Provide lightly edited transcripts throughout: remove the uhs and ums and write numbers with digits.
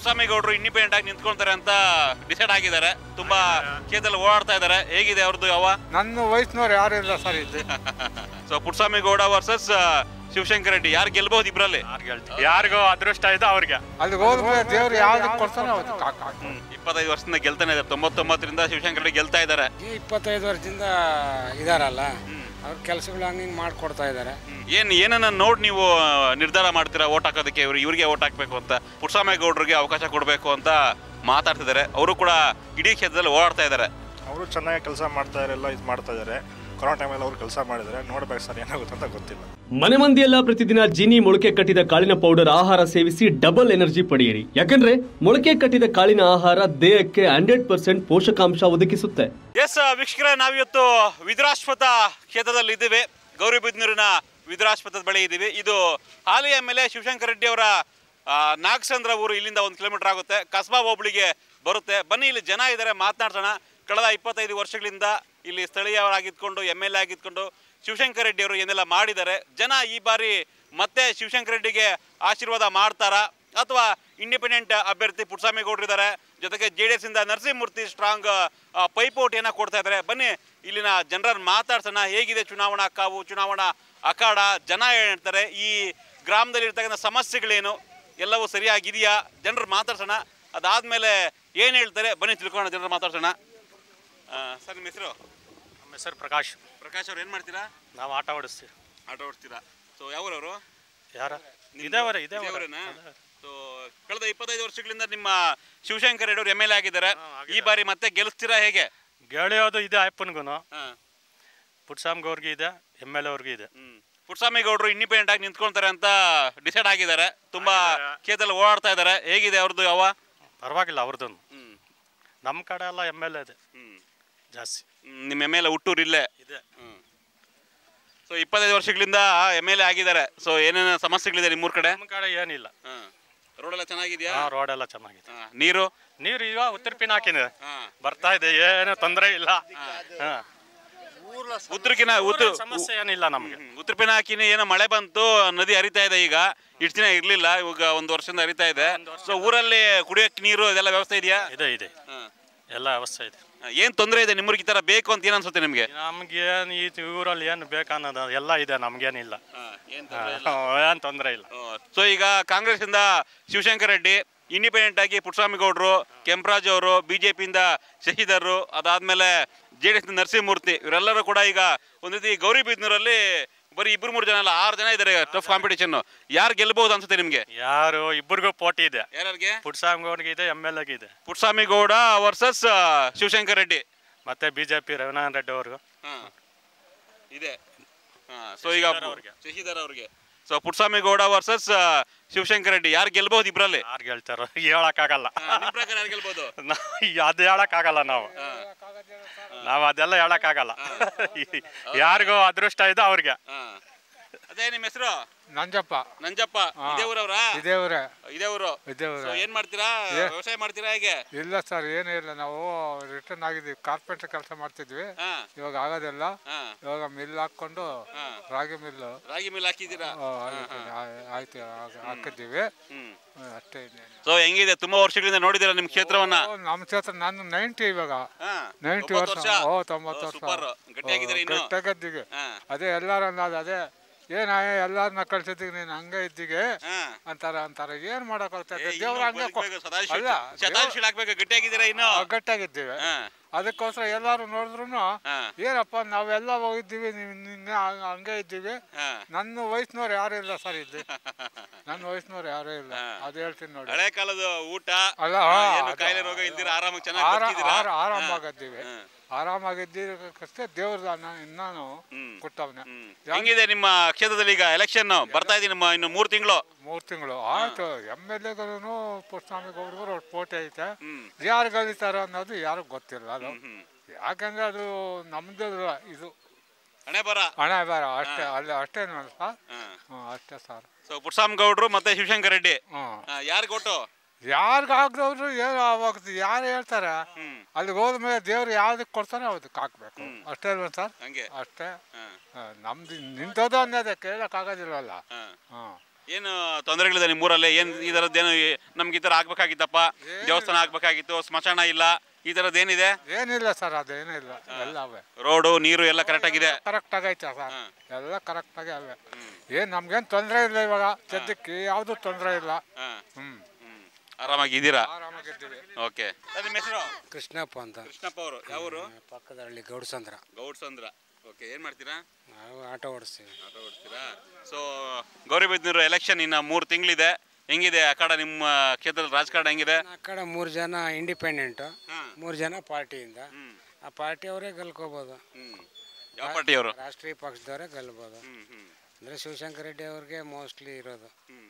ಪುಟ್ಟಸ್ವಾಮಿಗೌಡರು independent ಆಗಿ ನಿಂತ್ಕೊಳ್ತಾರೆ ಅಂತ decide ಆಗಿದ್ದಾರೆ. ತುಂಬಾ ಕ್ಷೇತ್ರದಲ್ಲಿ ಓಡಾಡ್ತಾ ಇದ್ದಾರೆ. ಹೇಗಿದೆ ಅವ್ರದ್ದು ಯಾವ? ನನ್ನ ವಯಸ್ಸಿನವ್ರು ಯಾರು ಇಲ್ಲ ಸರ್ ಇದು. ಸೊ ಪುಟ್ಟಸ್ವಾಮಿಗೌಡ ವರ್ಸಸ್ ಶಿವಶಂಕರ ರೆಡ್ಡಿ, ಯಾರು ಗೆಲ್ಬಹುದು ಇಬ್ರಲ್ಲಿ? ಯಾರಿಗೂ ಅದೃಷ್ಟ ಇದೆ ಅವ್ರಿಗೆ. ಅಲ್ಲಿ ಹೋದ್ಮೇಲೆ ದೇವ್ರು ಯಾವ್ದಕ್ಕೆ ಕೊಡ್ತಾನೆ ಅವತ್ತು 25 ವರ್ಷದಿಂದ ಗೆಲ್ತಾನೆ ಇದ್ದಾರೆ. 99ರಿಂದ ಶಿವಶಂಕರ ರೆಡ್ಡಿ ಗೆಲ್ತಾ ಇದ್ದಾರೆ. 25 ವರ್ಷದಿಂದ ಇದಾರಲ್ಲ, ಅವ್ರ ಕೆಲಸಗಳು ಹಂಗೆ ಮಾಡ್ಕೊಡ್ತಾ ಇದ್ದಾರೆ. ಏನನ್ನ ನೋಡಿ ನೀವು ನಿರ್ಧಾರ ಮಾಡ್ತೀರಾ ಓಟ್ ಹಾಕೋದಕ್ಕೆ? ಇವ್ರಿಗೆ ಓಟ್ ಹಾಕ್ಬೇಕು ಅಂತ, ಪುಟ್ಟಸ್ವಾಮಿಗೌಡರಿಗೆ ಅವಕಾಶ ಕೊಡಬೇಕು ಅಂತ ಮಾತಾಡ್ತಿದ್ದಾರೆ. ಅವರು ಕೂಡ ಇಡೀ ಕ್ಷೇತ್ರದಲ್ಲಿ ಓಡಾಡ್ತಾ ಇದ್ದಾರೆ. ಅವರು ಚೆನ್ನಾಗಿ ಕೆಲಸ ಮಾಡ್ತಾ ಇದ್ದಾರೆ, ಎಲ್ಲ ಇದು ಮಾಡ್ತಾ ಇದ್ದಾರೆ. ಕೊರೋನಾ ಟೈಮಲ್ಲಿ ಅವರು ಕೆಲಸ ಮಾಡಿದರೆ ನೋಡ್ಬೇಕು ಸರ್ ಏನಾಗುತ್ತೆ ಅಂತ ಗೊತ್ತಿಲ್ಲ. ಮನೆ ಮಂದಿಯೆಲ್ಲ ಪ್ರತಿದಿನ ಜೀನಿ ಮೊಳಕೆ ಕಟ್ಟಿದ ಕಾಳಿನ ಪೌಡರ್ ಆಹಾರ ಸೇವಿಸಿ ಡಬಲ್ ಎನರ್ಜಿ ಪಡೆಯಿರಿ. ಯಾಕಂದ್ರೆ ಮೊಳಕೆ ಕಟ್ಟಿದ ಕಾಳಿನ ಆಹಾರ ದೇಹಕ್ಕೆ 100% ಪೋಷಕಾಂಶ ಒದಗಿಸುತ್ತೆ. ಎಸ್ ವೀಕ್ಷಕರೇ, ನಾವಿವತ್ತು ವಿಧುರಾಶ್ವತ್ಥ ಕ್ಷೇತ್ರದಲ್ಲಿ ಇದ್ದೀವಿ. ಗೌರಿಬಿದನೂರಿನ ವಿಧುರಾಶ್ವತ್ಥದ ಬಳಿ ಇದ್ದೀವಿ. ಇದು ಹಾಲಿ ಎಮ್ಮೆಲ್ಯೆ ಶಿವಶಂಕರ ರೆಡ್ಡಿ ಅವರ ನಾಗಸಂದ್ರ ಊರು. ಇಲ್ಲಿಂದ 1 ಕಿಲೋಮೀಟರ್ ಆಗುತ್ತೆ, ಕಸ್ಬಾ ಹೋಬಳಿಗೆ ಬರುತ್ತೆ. ಬನ್ನಿ, ಇಲ್ಲಿ ಜನ ಇದ್ದಾರೆ, ಮಾತನಾಡ್ಸೋಣ. ಕಳೆದ 25 ವರ್ಷಗಳಿಂದ ಇಲ್ಲಿ ಸ್ಥಳೀಯರಾಗಿದ್ಕೊಂಡು MLA ಆಗಿದ್ಕೊಂಡು ಶಿವಶಂಕರ ರೆಡ್ಡಿ ಅವರು ಏನೆಲ್ಲ ಮಾಡಿದ್ದಾರೆ, ಜನ ಈ ಬಾರಿ ಮತ್ತೆ ಶಿವಶಂಕರ ರೆಡ್ಡಿಗೆ ಆಶೀರ್ವಾದ ಮಾಡ್ತಾರಾ ಅಥವಾ ಇಂಡಿಪೆಂಡೆಂಟ್ ಅಭ್ಯರ್ಥಿ ಪುಟ್ಟಸ್ವಾಮಿಗೌಡರಿದ್ದಾರೆ, ಜೊತೆಗೆ JDS ಇಂದ ನರಸಿಂಹಮೂರ್ತಿ ಸ್ಟ್ರಾಂಗ್ ಪೈಪೋಟಿಯನ್ನು ಕೊಡ್ತಾ ಇದ್ದಾರೆ. ಬನ್ನಿ ಇಲ್ಲಿನ ಜನರನ್ನು ಮಾತಾಡ್ಸೋಣ. ಹೇಗಿದೆ ಚುನಾವಣಾ ಕಾವು, ಚುನಾವಣಾ ಅಖಾಡ, ಜನ ಹೇಳ್ತಾರೆ, ಈ ಗ್ರಾಮದಲ್ಲಿ ಇರ್ತಕ್ಕಂಥ ಸಮಸ್ಯೆಗಳೇನು, ಎಲ್ಲವೂ ಸರಿಯಾಗಿದೆಯಾ, ಜನರು ಮಾತಾಡ್ಸೋಣ. ಅದಾದಮೇಲೆ ಏನು ಹೇಳ್ತಾರೆ ಬನ್ನಿ ತಿಳ್ಕೊಳ್ಳೋಣ, ಜನರು ಮಾತಾಡ್ಸೋಣ. ಸರ್, ನಿಮ್ಮ ಹೆಸರು? ನಮ್ಮ ಹೆಸರು ಪ್ರಕಾಶ್. ಪ್ರಕಾಶ್ ಅವ್ರು ಏನು ಮಾಡ್ತೀರಾ? ನಾವು ಆಟ ಓಡಿಸ್ತೀವಿ. ಆಟ ಓಡಿಸ್ತೀರಾ? ಸೊ ಯಾವೂರವರು? ಯಾರ ಇದೇವರ ಸೊ ಕಳೆದ 25 ವರ್ಷಗಳಿಂದ ನಿಮ್ಮ ಶಿವಶಂಕರ ರೆಡ್ಡಿ ಅವರು MLA ಆಗಿದ್ದಾರೆ. ಈ ಬಾರಿ ಮತ್ತೆ ಗೆಲ್ಲಿಸ್ತೀರಾ ಹೇಗೆ? ಗೆಳೆಯೋದು ಇದೆ ಅಪ್ಪನಿಗೂ, ಪುಟ್ಟಸ್ವಾಮಿಗೌಡ್ರಿಗೆ ಇದೆ, MLA ಅವ್ರಿಗೆ ಇದೆ. ಪುಟ್ಟಸ್ವಾಮಿಗೌಡರು ಇಂಡಿಪೆಂಡೆಂಟ್ ಆಗಿ ನಿಂತ್ಕೊಳ್ತಾರೆ ಅಂತ ಡಿಸೈಡ್ ಆಗಿದ್ದಾರೆ. ತುಂಬಾ ಕ್ಷೇತ್ರದಲ್ಲಿ ಓಡಾಡ್ತಾ ಇದ್ದಾರೆ. ಹೇಗಿದೆ ಅವ್ರದ್ದು ಯಾವ? ಪರವಾಗಿಲ್ಲ ಅವ್ರದ್ದು. ನಮ್ಮ ಕಡೆ ಎಲ್ಲ MLA ಇದೆ ಜಾಸ್ತಿ. ನಿಮ್ಮ MLA ಹುಟ್ಟೂರು ಇಲ್ಲೇ ಇದೆ. ಸೊ 25 ವರ್ಷಗಳಿಂದ MLA ಆಗಿದ್ದಾರೆ. ಸೊ ಏನೇನು ಸಮಸ್ಯೆಗಳಿದೆ ನಿಮ್ಮೂರ ಕಡೆ? ನಮ್ಮ ಕಡೆ ಏನಿಲ್ಲ. ರೋಡ್ ಎಲ್ಲ ಚೆನ್ನಾಗಿದೆಯಾ? ರೋಡ್ ಎಲ್ಲ ಚೆನ್ನಾಗಿದೆ. ನೀರು ಈಗ ಉತ್ತರ ಪಿನಾಕಿದೆ, ಬರ್ತಾ ಇದೆ, ಏನು ತೊಂದರೆ ಇಲ್ಲ. ಸಮಸ್ಯೆ ಏನಿಲ್ಲ ನಮ್ಗೆ. ಉತ್ತರ ಪಿನಾಕಿನಿ ಏನೋ ಮಳೆ ಬಂತು, ನದಿ ಹರಿತಾ ಇದೆ. ಈಗ ಇಷ್ಟು ದಿನ ಇರ್ಲಿಲ್ಲ, ಇವಾಗ 1 ವರ್ಷದಿಂದ ಹರಿತಾ ಇದೆ. ಸೊ ಊರಲ್ಲಿ ಕುಡಿಯೋಕೆ ನೀರು ಇದೆಲ್ಲ ವ್ಯವಸ್ಥೆ ಇದೆಯಾ? ಇದೆ, ಎಲ್ಲ ವ್ಯವಸ್ಥೆ ಇದೆ. ಏನ್ ತೊಂದರೆ ಇದೆ ನಿಮ್ಮೂರಿಗೆ ಈ ತರ ಬೇಕು ಅಂತ ಏನ್ ಅನ್ಸುತ್ತೆ ನಿಮ್ಗೆ? ನಮ್ಗೇನ್ ಈ ಊರಲ್ಲಿ ಏನು ಬೇಕನ್ನೋದು ಎಲ್ಲ ಇದೆ, ನಮ್ಗೇನಿಲ್ಲ, ಏನ್ ತೊಂದರೆ ಇಲ್ಲ. ಸೊ ಈಗ ಕಾಂಗ್ರೆಸ್ ಇಂದ ಶಿವಶಂಕರ ರೆಡ್ಡಿ, ಇಂಡಿಪೆಂಡೆಂಟ್ ಆಗಿ ಪುಟ್ಟಸ್ವಾಮಿಗೌಡರು, ಕೆಂಪರಾಜ್ ಅವರು, ಬಿಜೆಪಿಯಿಂದ ಶಶಿಧರ್, ಅದಾದ್ಮೇಲೆ JDS ನರಸಿಂಹಮೂರ್ತಿ, ಇವರೆಲ್ಲರೂ ಕೂಡ ಈಗ ಒಂದ್ ರೀತಿ ಗೌರಿಬಿದನೂರಲ್ಲಿ ಬರೀ 2-3 ಜನ ಅಲ್ಲ, 6 ಜನ ಇದ್ದಾರೆ. Tough competition. ಯಾರು ಗೆಲ್ಬಹುದು ಅನ್ಸುತ್ತೆ ನಿಮ್ಗೆ? ಯಾರು ಇಬ್ಬರಿಗೂ ಪೋಟಿ ಇದೆ. ಯಾರಿಗೆ? ಪುಟ್ಟಸ್ವಾಮಿಗೌಡ್ರಿಗೆ ಇದೆ, MLA ಗೆ ಇದೆ. ಪುಟ್ಟಸ್ವಾಮಿಗೌಡ ವರ್ಸಸ್ ಶಿವಶಂಕರ ರೆಡ್ಡಿ, ಮತ್ತೆ ಬಿಜೆಪಿ ರಘುನಾಥ್ ರೆಡ್ಡಿ ಅವ್ರಿಗೂ ಇದೆ. ಸೊ ಈಗ ಶಶಿಧರ್ ಅವ್ರಿಗೆ. ಸೊ ಪುಟ್ಟಸ್ವಾಮಿಗೌಡ ವರ್ಸಸ್ ಶಿವಶಂಕರ ರೆಡ್ಡಿ, ಯಾರು ಗೆಲ್ಬಹುದು ಇಬ್ರಲ್ಲಿ? ಯಾರು ಗೆಲ್ತಾರೋ ಹೇಳಕ್ಕಾಗಲ್ಲ. ಯಾರು ಗೆಲ್ಬಹುದು? ಅದು ಹೇಳಕ್ಕಾಗಲ್ಲ. ನಾವು ಅದೆಲ್ಲ ಹೇಳಕ್ಕಾಗಲ್ಲ. ಯಾರಿಗೂ ಅದೃಷ್ಟ ಇದೆ ಅವ್ರಿಗೆ. ಅದೇ ನಿಮ್ಮ ಹೆಸರು? ನಂಜಪ್ಪ. ನಂಜಪ್ಪ. ಇದೇ ಊರವ್ರಾ? ಇದೇ ಊರೇ. ಇದೇ ಊರು. ಏನ್ ಮಾಡ್ತೀರಾ? ವ್ಯವಸಾಯ ಮಾಡ್ತೀರಾ ಹೇಗೆ? ಇಲ್ಲ ಸರ್, ಏನೂ ಇಲ್ಲ. ನಾವು ರಿಟರ್ನ್ ಆಗಿದ್ವಿ, ಕಾರ್ಪೆಂಟರ್ ಕೆಲಸ ಮಾಡ್ತಿದ್ವಿ. ಇವಾಗ ಆಗೋದಿಲ್ಲ. ಇವಾಗ ಮಿಲ್ ಹಾಕೊಂಡು ರಾಗಿ ಮಿಲ್ ಹಾಕಿದ್ದೀರಾ? ಆಯ್ತು, ಹಾಕಿದ್ದೀವಿ ಅಷ್ಟೇ. ಸೊ ಹೆಂಗಿದೆ? ತುಂಬಾ ವರ್ಷಗಳಿಂದ ನೋಡಿದಿರಾ ನಿಮ್ ಕ್ಷೇತ್ರವನ್ನ? ನಮ್ಮ ಕ್ಷೇತ್ರ ನಾನು 90 ಇವಾಗ 90 ವರ್ಷ. 90 ವರ್ಷ ಗಟ್ಟಿಯಾಗಿದ್ದೀವಿ. ಅದೇ ಎಲ್ಲಾರು ಅನ್ನೋದು ಅದೇ, ಏನ ಎಲ್ಲಾರನ್ನ ಕಳ್ಸಿದ್ದೀವಿ, ನೀನು ಹಂಗ ಇದ್ದೀಗೆ ಅಂತಾರ. ಏನ್ ಮಾಡಕ್ ಹೋಗ್ತದೆ? ದೇವ್ರ ಹಂಗ ಗಟ್ಟಿಯಾಗಿದ್ದೀರಾ? ಇನ್ನು ಗಟ್ಟಿಯಾಗಿದ್ದೀವಿ. ಅದಕ್ಕೋಸ್ಕರ ಎಲ್ಲಾರು ನೋಡಿದ್ರು ಏನಪ್ಪ ನಾವೆಲ್ಲ ಹೋಗಿದ್ದೀವಿ, ಹಂಗೆ ಇದ್ದೀವಿ. ನನ್ನ ವಯಸ್ಸಿನವ್ರು ಯಾರು ಇಲ್ಲ ಸರ್ ಇಲ್ಲಿ. ನನ್ನ ವಯಸ್ಸಿನವ್ರು ಯಾರು ಇಲ್ಲ, ಅದು ಹೇಳ್ತೀನಿ ನೋಡಿ. ಹಳೆ ಕಾಲದ ಊಟ ಅಲ್ಲ, ಆರಾಮಾಗಿದ್ದೀವಿ. ಆರಾಮಾಗಿದ್ದೀರಕ್ಕಷ್ಟೇ ದೇವ್ರ ನಾನು ಕೊಟ್ಟವನೆ. ಹೆಂಗಿದೆ ನಿಮ್ಮ ಕ್ಷೇತ್ರದಲ್ಲಿ ಈಗ ಎಲೆಕ್ಷನ್ ಬರ್ತಾ ಇದೆ? ನಿಮ್ಮ ಇನ್ನು 3 ತಿಂಗಳು ಆಯ್ತು. MLA ಪುಟ್ಟಸ್ವಾಮಿಗೌಡರು ಪೋಟಿ ಐತೆ. ಯಾರು ಗೆಲ್ತಾರ ಅನ್ನೋದು ಯಾರಿಗೂ ಗೊತ್ತಿಲ್ಲ. ಅದು ಯಾಕಂದ್ರೆ ಅದು ನಮ್ದು ಇದು ಹಣೆ ಬರ ಅಷ್ಟೇ. ಅಲ್ಲಿ ಅಷ್ಟೇನು ಸರ್? ಅಷ್ಟೇ ಸರ್. ಸೊ ಪುಟ್ಟಸ್ವಾಮಿಗೌಡರು ಮತ್ತೆ ಶಿವಶಂಕರ ರೆಡ್ಡಿ, ಯಾರು ಕೊಟ್ಟು ಯಾರಿಗಾಗ್ದವ್ರು ಏನು ಅವಾಗ ಯಾರು ಹೇಳ್ತಾರೆ, ಅಲ್ಲಿಗೆ ಹೋದ್ಮೇಲೆ ದೇವ್ರು ಯಾವ್ದಕ್ಕೆ ಕೊಡ್ತಾನೆ ಅದಕ್ಕೆ ಹಾಕ್ಬೇಕು ಅಷ್ಟೇ ಅಲ್ವ ಸರ್? ಅಷ್ಟೇ. ನಮ್ದು ನಿಂತೋದು ಅನ್ನೋದೇ ಕೇಳಕ್ ಆಗೋದಿಲ್ವಲ್ಲ. ಏನು ತೊಂದರೆಗಳಿದೆ ನಿಮ್ಮೂರಲ್ಲಿ? ಏನು ಈ ಥರದ್ದೇನು ನಮ್ಗೆ ಈ ಥರ ಆಗ್ಬೇಕಾಗಿತ್ತಪ್ಪ, ದೇವಸ್ಥಾನ ಆಗ್ಬೇಕಾಗಿತ್ತು, ಸ್ಮಶಾನ ಇಲ್ಲ, ಈ ಥರದ್ದು ಏನಿದೆ? ಏನಿಲ್ಲ ಸರ್, ಅದೇನೂ ಇಲ್ಲ, ಎಲ್ಲ ಅವೇ. ರೋಡು ನೀರು ಎಲ್ಲ ಕರೆಕ್ಟ್ ಆಗಿದೆ? ಕರೆಕ್ಟ್ ಆಗೈತೆ ಸರ್, ಎಲ್ಲ ಕರೆಕ್ಟ್ ಆಗಿ ಅವೆ. ಏನು ನಮ್ಗೇನು ತೊಂದರೆ ಇಲ್ಲ ಇವಾಗ ಸದ್ಯಕ್ಕೆ, ಯಾವುದು ತೊಂದರೆ ಇಲ್ಲ. ಆರಾಮಾಗಿದ್ದೀರಾ? ಆರಾಮಾಗಿದ್ದೀವಿ. ಓಕೆ. ನಿಮ್ಮ ಹೆಸರು? ಕೃಷ್ಣಪ್ಪ ಅಂತ. ಕೃಷ್ಣಪ್ಪ ಅವರು ಯಾವರು? ಪಕ್ಕದ ಹಳ್ಳಿ ಗೌಡ್ಸಂದ್ರ. ಗೌಡ್ಸಂದ್ರ. ಓಕೆ. ಏನು ಮಾಡ್ತೀರಾ? ನಾವು ಆಟೋ ಓಡಿಸ್ತೀವಿ. ಆಟೋ ಓಡಿಸ್ತೀರಾ? ಸೊ ಗೌರಿಬಿದನೂರು ಎಲೆಕ್ಷನ್ ಇನ್ನು 3 ತಿಂಗಳಿದೆ. ಹೆಂಗಿದೆ ಆ ಕಡೆ ನಿಮ್ಮ ಕ್ಷೇತ್ರದ ರಾಜಕಾರಣ ಹೆಂಗಿದೆ? ಆ ಕಡೆ 3 ಜನ ಇಂಡಿಪೆಂಡೆಂಟು, 3 ಜನ ಪಾರ್ಟಿಯಿಂದ. ಆ ಪಾರ್ಟಿಯವರೇ ಗೆಲ್ಕೋಬೋದು. ಯಾವ ಪಾರ್ಟಿಯವರು? ರಾಷ್ಟ್ರೀಯ ಪಕ್ಷದವರೇ ಗೆಲ್ಬೋದು. ಅಂದರೆ ಶಿವಶಂಕರ ರೆಡ್ಡಿ ಅವ್ರಿಗೆ ಮೋಸ್ಟ್ಲಿ ಇರೋದು.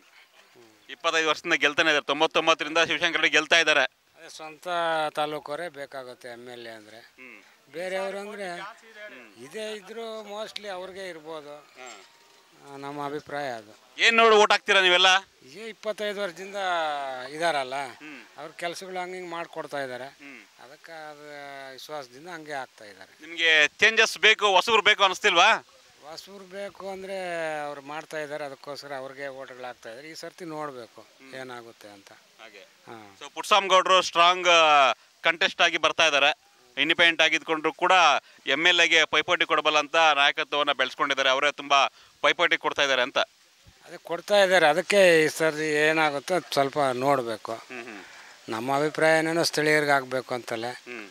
25 ವರ್ಷದಿಂದ ಗೆಲ್ತಾನೆ ಇದ್ದಾರೆ. 99ರಿಂದ ಶಿವಶಂಕರ ರೆಡ್ಡಿ ಗೆಲ್ತಾ ಇದ್ದಾರೆ. ಅದೇ ಸ್ವಂತ ತಾಲೂಕವರೇ ಬೇಕಾಗುತ್ತೆ MLA ಅಂದರೆ. ಬೇರೆಯವರು ಅಂದರೆ ಇದೇ ಇದ್ದರೂ ಮೋಸ್ಟ್ಲಿ ಅವ್ರಿಗೆ ಇರ್ಬೋದು, ನಮ್ಮ ಅಭಿಪ್ರಾಯ ಅದು. ಏನು ನೋಡಿ ಓಟ್ ಹಾಕ್ತೀರಾ ನೀವೆಲ್ಲ? ಈಗ 25 ವರ್ಷದಿಂದ ಇದಾರಲ್ಲ, ಅವ್ರ ಕೆಲಸಗಳು ಹಂಗೆ ಮಾಡಿಕೊಡ್ತಾ ಇದ್ದಾರೆ. ಅದಕ್ಕೆ ಅದು ವಿಶ್ವಾಸದಿಂದ ಹಂಗೆ ಆಗ್ತಾ ಇದ್ದಾರೆ. ನಿಮಗೆ ಚೇಂಜಸ್ ಬೇಕು, ಹೊಸಬ್ರು ಬೇಕು ಅನಿಸ್ತಿಲ್ವಾ? ಹೊಸಬ್ರು ಬೇಕು ಅಂದರೆ ಅವ್ರು ಮಾಡ್ತಾ ಇದ್ದಾರೆ, ಅದಕ್ಕೋಸ್ಕರ ಅವ್ರಿಗೆ ಓಟ್ಗಳಾಗ್ತಾ ಇದ್ದಾರೆ. ಈ ಸರ್ತಿ ನೋಡಬೇಕು ಏನಾಗುತ್ತೆ ಅಂತ. ಹಾಗೆ. ಹಾಂ. ಸೊ ಪುಟ್ಸ್ವಾಮಿ ಗೌಡರು ಸ್ಟ್ರಾಂಗ್ ಕಂಟೆಸ್ಟ್ ಆಗಿ ಬರ್ತಾ ಇದ್ದಾರೆ. ಇಂಡಿಪೆಂಡೆಂಟ್ ಆಗಿದ್ಕೊಂಡ್ರು ಕೂಡ MLAಗೆ ಪೈಪೋಟಿ ಕೊಡಬಲ್ಲ ಅಂತ ನಾಯಕತ್ವವನ್ನು ಬೆಳೆಸ್ಕೊಂಡಿದ್ದಾರೆ. ಅವರೇ ತುಂಬ ಪೈಪೋಟಿ ಕೊಡ್ತಾ ಇದ್ದಾರೆ ಅಂತ. ಅದೇ ಕೊಡ್ತಾ ಇದ್ದಾರೆ. ಅದಕ್ಕೆ ಈ ಸರ್ತಿ ಏನಾಗುತ್ತೋ ಅದು ಸ್ವಲ್ಪ ನೋಡಬೇಕು. ನಮ್ಮ ಅಭಿಪ್ರಾಯ ಏನೇನೋ ಸ್ಥಳೀಯರಿಗೆ ಆಗಬೇಕು ಅಂತಲೇ.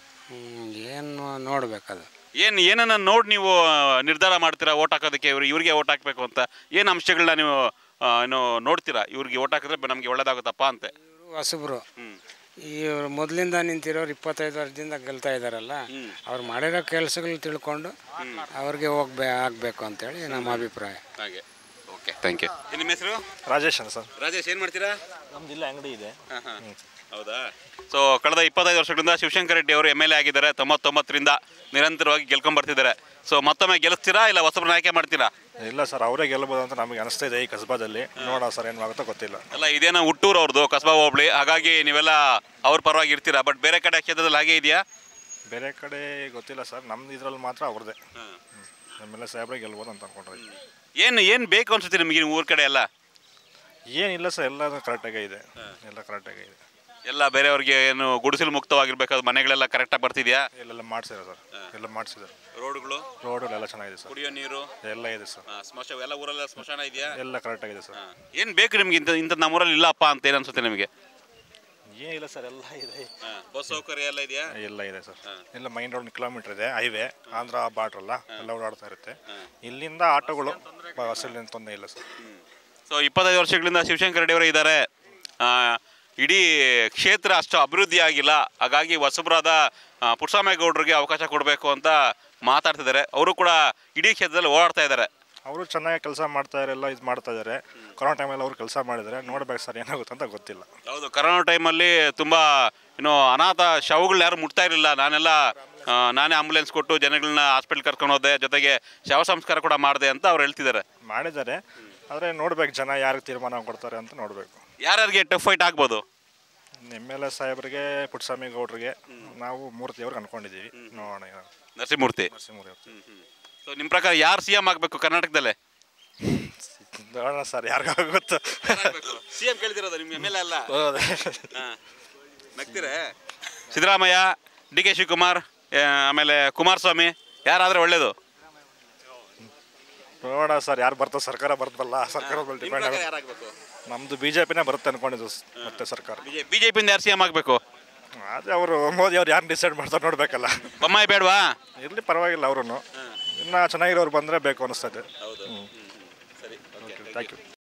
ಏನು ನೋಡಬೇಕದು. ಏನನ್ನ ನೋಡಿ ನೀವು ನಿರ್ಧಾರ ಮಾಡ್ತೀರಾ ಓಟ್ ಹಾಕೋದಕ್ಕೆ? ಇವ್ರಿಗೆ ಓಟ್ ಹಾಕಬೇಕು ಅಂತ ಏನು ಅಂಶಗಳನ್ನ ನೀವು ಏನು ನೋಡ್ತೀರಾ? ಇವ್ರಿಗೆ ಓಟ್ ಹಾಕಿದ್ರೆ ನಮಗೆ ಒಳ್ಳೇದಾಗುತ್ತಪ್ಪ ಅಂತ. ಇವರು ಹೊಸಬ್ರು, ಇವರು ಮೊದಲಿಂದ ನಿಂತಿರೋರು 25 ವರ್ಷದಿಂದ ಗೆಲ್ತಾ ಇದ್ದಾರಲ್ಲ, ಅವ್ರು ಮಾಡಿರೋ ಕೆಲಸಗಳು ತಿಳ್ಕೊಂಡು ಅವ್ರಿಗೆ ಆಗಬೇಕು ಅಂತೇಳಿ ನಮ್ಮ ಅಭಿಪ್ರಾಯ. ಹಾಗೆ. Okay, thank you. ನಿಮ್ಮ ಹೆಸರು? ರಾಜೇಶ್ ಅಂತ ಸರ್. ರಾಜೇಶ್, ಏನು ಮಾಡ್ತೀರಾ? ನಮ್ದಿಲ್ಲ, ಅಂಗಡಿ ಇದೆ. ಹೌದಾ? ಸೊ ಕಳೆದ 25 ವರ್ಷಗಳಿಂದ ಶಿವಶಂಕರ ರೆಡ್ಡಿ ಅವರು MLA ಆಗಿದ್ದಾರೆ. 99ರಿಂದ ನಿರಂತರವಾಗಿ ಗೆಲ್ಕೊಂಡ್ಬರ್ತಿದ್ದಾರೆ. ಸೊ ಮತ್ತೊಮ್ಮೆ ಗೆಲ್ಲಿಸ್ತೀರಾ ಇಲ್ಲ ಹೊಸಬ್ರನ್ನ ಆಯ್ಕೆ ಮಾಡ್ತೀರಾ? ಇಲ್ಲ ಸರ್, ಅವರೇ ಗೆಲ್ಲಬಹುದು ಅಂತ ನಮಗೆ ಅನಿಸ್ತಾ ಇದೆ ಈ ಕಸಬಾದಲ್ಲಿ. ನೋಡೋಣ ಸರ್, ಏನಾಗುತ್ತೋ ಗೊತ್ತಿಲ್ಲ. ಅಲ್ಲ, ಇದೇನೋ ಹುಟ್ಟೂರು ಅವ್ರದ್ದು, ಕಸಬಾ ಹೋಬಳಿ, ಹಾಗಾಗಿ ನೀವೆಲ್ಲ ಅವ್ರ ಪರವಾಗಿ ಇರ್ತೀರಾ. ಬಟ್ ಬೇರೆ ಕಡೆ ಕ್ಷೇತ್ರದಲ್ಲಿ ಹಾಗೆ ಇದೆಯಾ? ಬೇರೆ ಕಡೆ ಗೊತ್ತಿಲ್ಲ ಸರ್, ನಮ್ದು ಇದ್ರಲ್ಲಿ ಮಾತ್ರ ಅವ್ರದ್ದೇ. ನಮ್ಮೆಲ್ಲ ಸಾಹೇಬ್ರೆ ಗೆಲ್ಬೋದು ಅಂತ ಅನ್ಕೊಂಡ್ರಿ. ಏನು ಬೇಕು ಅನ್ಸುತ್ತೆ ನಿಮಗೆ ಊರ ಕಡೆ ಎಲ್ಲ? ಏನಿಲ್ಲ ಸರ್, ಎಲ್ಲ ಕರೆಕ್ಟಾಗೇ ಇದೆ, ಎಲ್ಲ ಕರೆಕ್ಟಾಗೇ ಇದೆ. ಎಲ್ಲ ಬೇರೆಯವ್ರಿಗೆ ಏನು ಗುಡಿಸಲು ಮುಕ್ತವಾಗಿರ್ಬೇಕಾದ್ರೆ ಮನೆಗಳೆಲ್ಲ ಕರೆಕ್ಟಾಗಿ ಬರ್ತಿದ್ಯಾ? ಎಲ್ಲ ಮಾಡಿಸಿದ್ದಾರೆ ಸರ್, ಎಲ್ಲ ಮಾಡಿಸಿದ್ದಾರೆ. ರೋಡ್ಗಳು ಎಲ್ಲ ಚೆನ್ನಾಗಿದೆ ಸರ್. ಕುಡಿಯೋ ನೀರು ಎಲ್ಲ ಇದೆ ಸರ್. ಸ್ಮಶಾನ ಎಲ್ಲ ಊರೆಲ್ಲ ಸ್ಮಶಾನ ಇದೆಯಾ? ಎಲ್ಲ ಕರೆಕ್ಟಾಗಿದೆ ಸರ್. ಏನು ಬೇಕು ನಿಮ್ಗೆ? ಇಂಥ ನಮ್ಮೂರಲ್ಲಿ ಇಲ್ಲಪ್ಪ ಅಂತ ಏನು ಅನ್ಸುತ್ತೆ ನಿಮಗೆ? ಏನಿಲ್ಲ ಸರ್, ಎಲ್ಲ ಇದೆ. ಬಸ್ ಸೌಕರ್ಯ ಎಲ್ಲ ಇದೆಯಾ? ಎಲ್ಲ ಇದೆ ಸರ್. ಎಲ್ಲ ಮೈನ್ ರೋಡ್ ಕಿಲೋಮೀಟರ್ ಇದೆ, ಹೈವೇ, ಆಂಧ್ರ ಬಾರ್ಡ್ರಲ್ಲ, ಎಲ್ಲ ಓಡಾಡ್ತಾ ಇರುತ್ತೆ. ಇಲ್ಲಿಂದ ಆಟೋಗಳು ಬಸ್ಸಲ್ಲಿ ತೊಂದರೆ ಇಲ್ಲ ಸರ್. ಸೊ 25 ವರ್ಷಗಳಿಂದ ಶಿವಶಂಕರ ರೆಡ್ಡಿ ಅವರು ಇದ್ದಾರೆ. ಇಡೀ ಕ್ಷೇತ್ರ ಅಷ್ಟು ಅಭಿವೃದ್ಧಿ ಆಗಿಲ್ಲ, ಹಾಗಾಗಿ ಹೊಸಬರಾದ ಪುಟ್ಸ್ವಾಮಿ ಗೌಡರಿಗೆ ಅವಕಾಶ ಕೊಡಬೇಕು ಅಂತ ಮಾತಾಡ್ತಿದ್ದಾರೆ. ಅವರು ಕೂಡ ಇಡೀ ಕ್ಷೇತ್ರದಲ್ಲಿ ಓಡಾಡ್ತಾ ಇದ್ದಾರೆ. ಅವರು ಚೆನ್ನಾಗಿ ಕೆಲಸ ಮಾಡ್ತಾರೆ, ಎಲ್ಲ ಇದು ಮಾಡ್ತಾ ಇದ್ದಾರೆ. ಕೊರೋನಾ ಟೈಮಲ್ಲಿ ಅವರು ಕೆಲಸ ಮಾಡಿದ್ದಾರೆ. ನೋಡ್ಬೇಕು ಸರ್, ಏನಾಗುತ್ತೆ ಅಂತ ಗೊತ್ತಿಲ್ಲ. ಹೌದು, ಕೊರೋನಾ ಟೈಮಲ್ಲಿ ತುಂಬ ಅನಾಥ ಶವಗಳನ್ನ ಯಾರು ಮುಟ್ತಾ ಇರಲಿಲ್ಲ. ನಾನೇ ಆಂಬುಲೆನ್ಸ್ ಕೊಟ್ಟು ಜನಗಳನ್ನ ಹಾಸ್ಪಿಟ್ಲ್ ಕರ್ಕೊಂಡು ಹೋದೆ, ಜೊತೆಗೆ ಶವ ಸಂಸ್ಕಾರ ಕೂಡ ಮಾಡಿದೆ ಅಂತ ಅವ್ರು ಹೇಳ್ತಿದ್ದಾರೆ. ಮಾಡಿದ್ದಾರೆ, ಆದರೆ ನೋಡ್ಬೇಕು ಜನ ಯಾರಿಗೆ ತೀರ್ಮಾನ ಕೊಡ್ತಾರೆ ಅಂತ ನೋಡಬೇಕು. ಯಾರ್ಯಾರಿಗೆ ಟಫ್ ಫೈಟ್ ಆಗ್ಬೋದು? MLA ಸಾಹೇಬ್ರಿಗೆ, ಪುಟ್ಸ್ವಾಮಿ ಗೌಡ್ರಿಗೆ, ನಾವು ಮೂರ್ತಿಯವ್ರಿಗೆ ಅನ್ಕೊಂಡಿದ್ದೀವಿ. ನೋಡೋಣ. ನರಸಿಂಹಮೂರ್ತಿ. ಸೊ ನಿಮ್ಮ ಪ್ರಕಾರ ಯಾರು CM ಆಗಬೇಕು ಕರ್ನಾಟಕದಲ್ಲೇ? ನೋಡೋಣ ಸರ್, ಯಾರಿಗಾಗುತ್ತೋ. CM ಕೇಳ್ತಿರೋದು ನಿಮ್ಮ MLA ಅಲ್ಲ? ನಗ್ತೀರೇ? ಸಿದ್ದರಾಮಯ್ಯ, DK ಶಿವಕುಮಾರ್, ಆಮೇಲೆ ಕುಮಾರಸ್ವಾಮಿ, ಯಾರಾದರೆ ಒಳ್ಳೇದು? ನೋಡೋಣ ಸರ್, ಯಾರು ಬರ್ತಾರೆ, ಸರ್ಕಾರ ಬರ್ತಲ್ಲ, ಸರ್ಕಾರದ ಮೇಲೆ ಡಿಪೆಂಡ್ ಆಗುತ್ತೆ. ನಮ್ಮದು BJPನೇ ಬರುತ್ತೆ ಅನ್ಕೊಂಡಿದ್ದು ಮತ್ತೆ ಸರ್ಕಾರ. BJPಯಿಂದ ಯಾರು CM ಆಗಬೇಕು? ಅದೇ ಅವರು ಮೋದಿ ಅವ್ರು ಯಾರು ಡಿಸೈಡ್ ಮಾಡ್ತಾರೆ ನೋಡ್ಬೇಕಲ್ಲ. ಬೊಮ್ಮಾಯಿ ಬೇಡವಾ? ಇರಲಿ, ಪರವಾಗಿಲ್ಲ. ಅವರು ಇನ್ನೂ ಚೆನ್ನಾಗಿರೋರು ಬಂದರೆ ಬೇಕು ಅನಿಸ್ತದೆ. ಸರಿ, ಥ್ಯಾಂಕ್ ಯು.